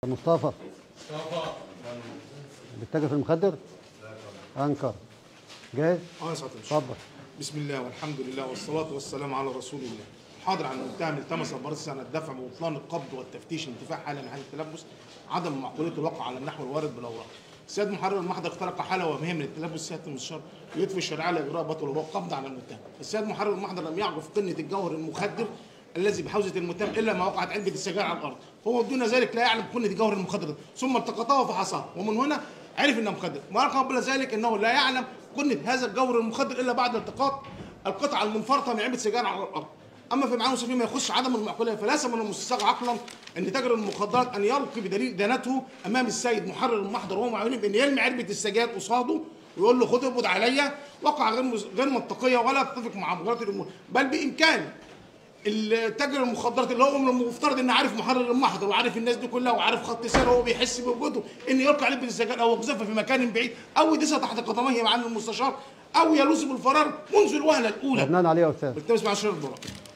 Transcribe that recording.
مصطفى بتتاجر في المخدر؟ انكر. جاهز؟ يا سعاده الباشا. اتفضل. بسم الله والحمد لله والصلاه والسلام على رسول الله. حاضر عن المتهم التمس برص عن الدفع ببطلان القبض والتفتيش انتفاع حاله محل التلبس عدم معقوليه الواقع على النحو الوارد بالاوراق. السيد محرر المحضر اخترق حاله وهميه من التلبس سياده المستشار يضفي الشريعه لاجراء باطل وهو القبض على المتهم. السيد محرر المحضر لم يعرف قنه الجوهر المخدر الذي بحوزه المتهم الا ما وقعت علبه السجاير على الارض، هو دون ذلك لا يعلم قنه الجوهر المخدر ثم التقطها وفحصها ومن هنا عرف انها مخدر، ما قبل ذلك انه لا يعلم قنه هذا الجوهر المخدر الا بعد التقاط القطعه المنفرطه من علبه سجاير على الارض. اما في معاني فيما يخص عدم المعقوليه فليس من المستساغ عقلا ان تاجر المخدرات ان يلقي بدليل دانته امام السيد محرر المحضر وهو معلوم بان يرمي علبه السجاير قصاده ويقول له خد اقبض عليا، وقع غير منطقيه ولا تتفق مع مجريات الامور، بل بامكان التاجر المخدرات اللي هو من المفترض انه عارف محرر المحضر وعارف الناس دي كلها وعارف خط سير وهو بيحس بوجوده ان يلقي علبه السجاير او يقذفها في مكان بعيد او يدسها تحت قدميه معالي المستشار او يلوذ بالفرار منذ الوهله الاولى. لبنان عليه يا استاذ. بالتمس مع شر البراءه.